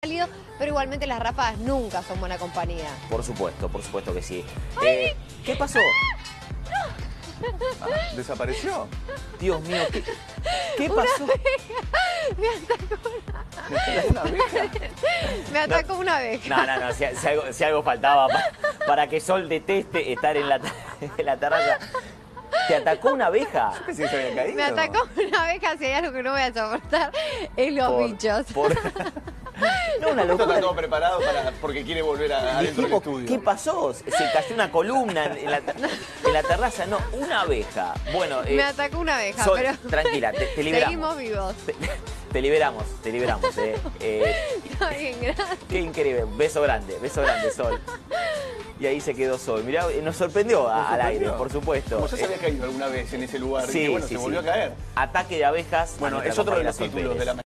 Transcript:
Pero igualmente las ráfagas nunca son buena compañía. Por supuesto que sí. ¿Qué pasó? ¿Desapareció? Dios mío, ¿qué pasó? Una abeja. Me atacó una abeja. No, si algo faltaba para que Sol deteste estar en la terraza. ¿Te atacó una abeja? Yo pensé que se había caído. Me atacó una abeja, si hay algo que no voy a soportar, es los bichos. No, una Esto locura. está todo preparado porque quiere volver adentro del estudio. ¿Qué pasó? Se cayó una columna en la terraza. No, una abeja. Bueno, me atacó una abeja, Sol, pero tranquila, te liberamos. seguimos vivos. Te liberamos. Está bien, gracias. Qué increíble. Beso grande, Sol. Y ahí se quedó Sol. Mirá, nos sorprendió al aire, por supuesto. Como ya se había caído alguna vez en ese lugar. Sí, y bueno, se volvió a caer. Ataque de abejas. Bueno, es otro de los títulos de la